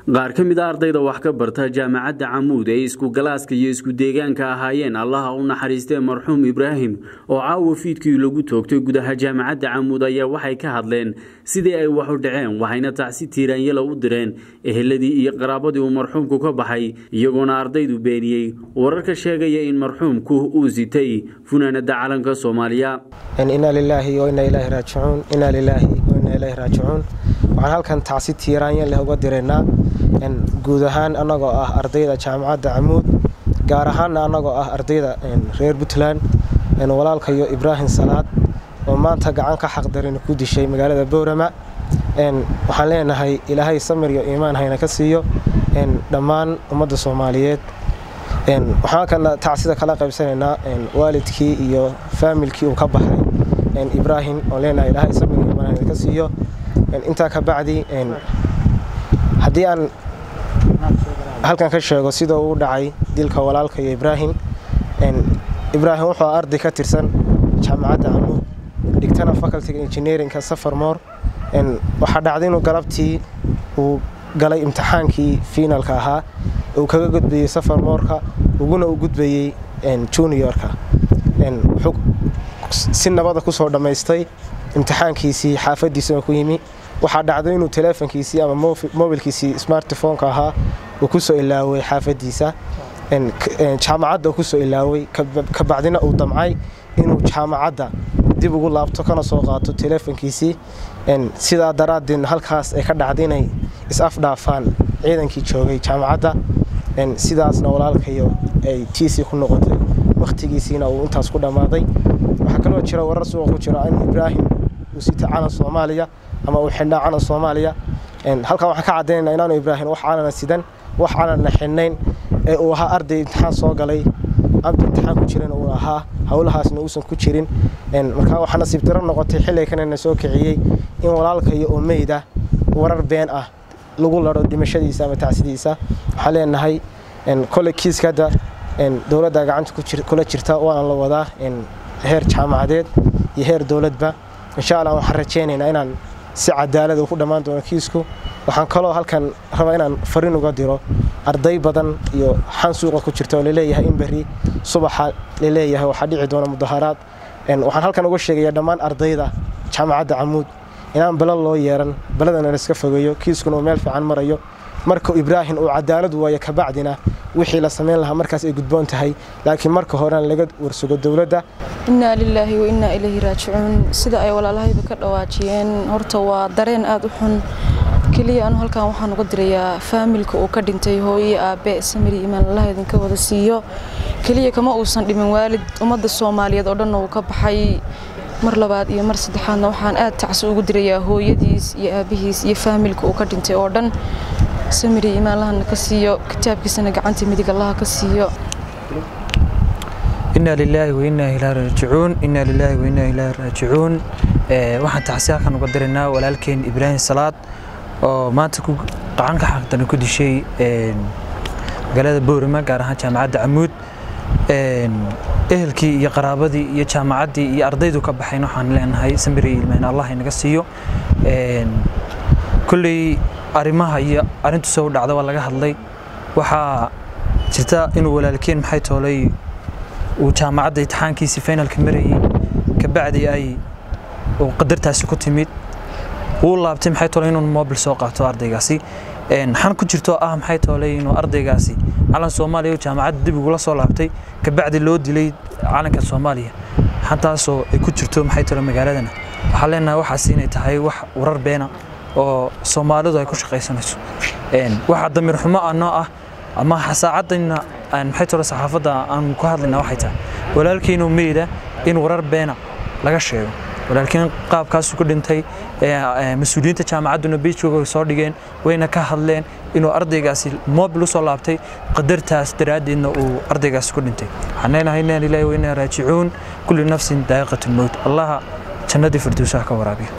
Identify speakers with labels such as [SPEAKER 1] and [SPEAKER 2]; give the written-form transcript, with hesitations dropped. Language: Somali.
[SPEAKER 1] qaar ka mid ah ardayda wax ka barta jaamacadda Camuud ee isku galaaska iyo isku deegaanka ahaayeen Allah u naxariistay marxuum Ibraahim oo caawa fiidkii lagu toogtay gudaha jaamacadda Camuud ayaa waxay ka hadleen sidii ay wax u dhaceen waxayna tacsi tiiraanyada u direen eheladii iyo qaraabadii uu marxuumku ka baxay iyagoona ardaydu beeniyay wararka sheegaya in marxuumku uu sitay funaanada calanka Soomaaliya
[SPEAKER 2] inna lillahi wa inna ilayhi raaji'uun inna lillahi wa inna ilayhi raaji'uun waxaan halkan tacsi tiiraanyada uga direynaa guud ahaan anagoo ah ardayda jaamacadda Camuud gaar ahaan anagoo ah ardayda reer Puntland walaalkayo Ibraahim Salaad oo maanta gacan ka xaq darin ku dishay magaalada Boorama waxaan leenahay Ilaahay samir iyo iimaan hayna ka siiyo dhammaan ummadda Soomaaliyeed waxaan kana tacsida kala qaybsanaynaa waalidkii iyo familkii uu ka baxay Ibraahim oo leenahay Ilaahay samir iyo iimaan hayna ka siiyo inta ka bacdi haddii aan halkan ka sheego sida uu dhacay dilka walaalka Ibraahim wuxuu arday ka tirsan jaamacadda Camuud dhigtana faculty engineering ka Safarmoor waxa dhacday inuu galabtii uu galay imtixaankii finalka ahaa oo kaga gudbiyay Safarmoorka uguna u gudbiyay juniorka wuxuu si nabad ku soo dhameystay imtixaankiisii xaafadiisa ku yimi waxa dhacday inuu telefonkiisii ama mobilkiisii smartphone-ka ahaa uu ku soo ilaaway xaafadiisa jaamacadda ku soo ilaaway ka bacdina uu damcay inuu jaamacadda dib ugu laabto kana soo qaato telefonkiisii sida daraadin halkaas ay ka dhacdinay is-afdhaafaan ciidankii joogay jaamacadda sidaasna walaalkayo ay tiisi ku noqotay waqtigiisina uu intaas ku dhamaaday waxa kaloo jira warar suuq ku jira in Ibraahim uu sita calan Soomaaliya ama uu xidhnaa calan Soomaaliya halka waxa ka cadeynaa inaanu Ibraahim wax calan sidan wax calan xidhnayn ee uu ahaa arday imtixaan soo galay imtixaan ku jirin oo ahaa hawlahaasna uusan ku jirin marka waxa nasiib daro noqotay xilli kanana soo kiciyay in walaalkayo oo meeyda warar been ah lagu laro dhimashadiisa ama tacsidiisa waxa leenahay kole kiiskada dawladda gacanta kula jirta waan la wadaa heer jaamacadeed iyo heer dawladba insha Allah waxaan rajaynaynaa inaan si cadaalad ah ku dhamaan doono kiisku waxaan kaloo halkan rabaa inaan fariin uga diro arday badan iyo xan suuqa ku jirta oo leeyahay in bari subaxa leeyahay waxa dhici doona mudaharaad waxaan halkan uga sheegayaa dhammaan ardayda jaamacadda Camuud inaan balad loo yeeran baladana la iska fogeeyo kiiskuna meel fiican marayo marka Ibraahim uu cadaalad waayo ka bacdina wixii la sameyn lahaa markaas ay gudboon tahay laakiin marka hore laga warsugo dawladda
[SPEAKER 3] inna lillahi wa inna ilayhi raaji'uun sida ay walaalahayba ka dhawaajiyeen horta waa dareen aad u xun kaliya aan halkan waxaan uga dirayaa familka oo ka dhintay hooyo aabe samir iimaan Allah idinka wada siiyo kaliya kama uusan dhimin waalid ummadda Soomaaliyeed oo dhan oo ka baxay mar labaad iyo mar saddexaadna waxaan aad tacsi ugu dirayaa hooyadiis iyo aabihiis iyo familka oo ka dhintay oo dhan samir iimaan Allah ka siiyo kitaabkiisana gacanta midig Allah ka siiyo
[SPEAKER 4] inna lillahi wa inna ilayhi raaji'uun inna lillahi wa inna ilayhi raaji'uun waxaan tacsi kan uga direynaa walaalkeen Ibraahim Salaad oo maanta ku qacan ka xaqdan ku dishay magaalada Boorama gaar ahaan jaamacadda Camuud ehelkii iyo qaraabadii iyo jaamacaddii iyo ardaydu ka baxeen waxaan leenahay samir iimaan Allah inaga siiyo kulli arimaha iyo arintu soo dhacday waa laga hadlay waxa jirta inuu walaalkeen maxay toolay uu jaamacadda imtixaankiisa finalka marayay ka bacdi ay oo qadartaasi ku timid uu laabtay maxay toolay inuu mobil soo qaato ardaygaasi xan ku jirto maxay toolay inuu ardaygaasi calan Soomaaliya jaamacadda dib ugu la soo laabtay ka bacdi loo dilay calanka Soomaaliya xantaasoo ay ku jirto maxay toolay magaaladana waxa leenahay waxa siinay tahay wax warar beena oo Soomaalidu ay ku shaqaysanayso waxa damir xumo ah ama xasaacadina aan maxay toolay saxaafadda aan ku hadlayna waxay tahay walaalkiinu meeyda in warar beena laga sheego walaalkiin qaabkaas ku dhintay mas'uuliyiinta jaamacaduna beejkooda soo dhigeen wayna ka hadleen inuu ardaygaasi mobil soo laabtay qadartaas daraadeedna uu ardaygaasi ku dhintay waxaan inna lillahi wa inna raaji'uun kullu nafsin daa'iqatul maut Allah jannada firdawsa ka waraabiyo